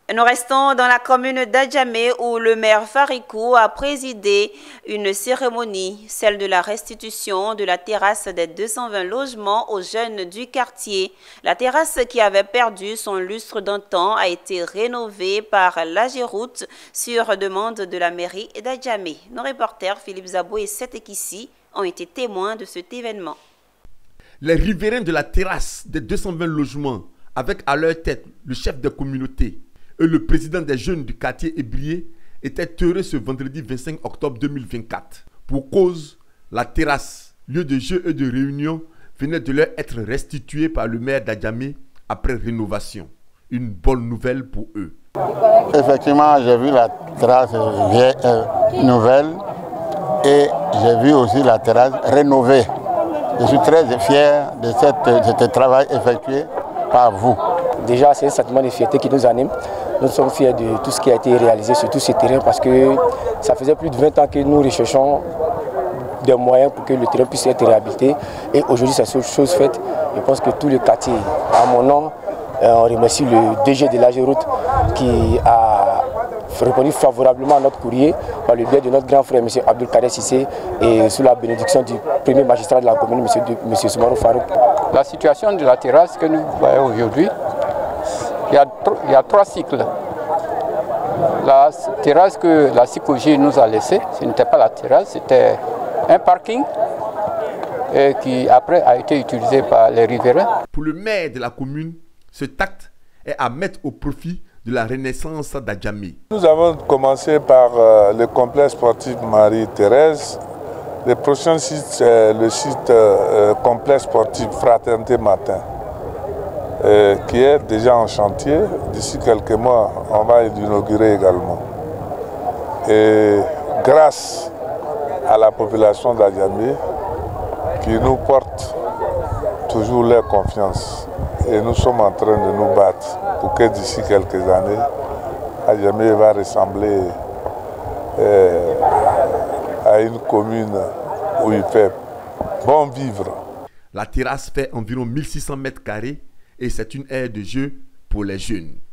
Nous restons dans la commune d'Adjamé où le maire Farikou a présidé une cérémonie, celle de la restitution de la terrasse des 220 logements aux jeunes du quartier. La terrasse qui avait perdu son lustre d'antan a été rénovée par l'Agéroute sur demande de la mairie d'Adjamé. Nos reporters Philippe Zabou et Seth Ekissi ont été témoins de cet événement. Les riverains de la terrasse des 220 logements, avec à leur tête le chef de communauté, et le président des jeunes du quartier Ébrié était heureux ce vendredi 25 octobre 2024. Pour cause, la terrasse, lieu de jeu et de réunion, venait de leur être restituée par le maire d'Adjamé après rénovation. Une bonne nouvelle pour eux. Effectivement, j'ai vu la terrasse nouvelle et j'ai vu aussi la terrasse rénovée. Je suis très fier de ce travail effectué par vous. Déjà, c'est un sentiment de fierté qui nous anime. Nous sommes fiers de tout ce qui a été réalisé sur tous ces terrains parce que ça faisait plus de 20 ans que nous recherchons des moyens pour que le terrain puisse être réhabilité. Et aujourd'hui, c'est chose faite. Je pense que tout le quartier, à mon nom, on remercie le DG de l'Agéroute qui a répondu favorablement à notre courrier par le biais de notre grand frère, M. Abdul Kader Sissé, et sous la bénédiction du premier magistrat de la commune, M. Soumarou Farouk. La situation de la terrasse que nous voyons aujourd'hui, il y a 3 cycles. La terrasse que la psychologie nous a laissée, ce n'était pas la terrasse, c'était un parking qui après a été utilisé par les riverains. Pour le maire de la commune, ce acte est à mettre au profit de la renaissance d'Adjamé. Nous avons commencé par le complexe sportif Marie-Thérèse. Le prochain site, c'est le site complexe sportif Fraternité Matin, qui est déjà en chantier. D'ici quelques mois, on va l'inaugurer également. Et grâce à la population d'Adjamé, qui nous porte toujours leur confiance. Et nous sommes en train de nous battre pour que d'ici quelques années, Adjamé va ressembler à une commune où il fait bon vivre. La terrasse fait environ 1600 mètres carrés et c'est une aire de jeu pour les jeunes.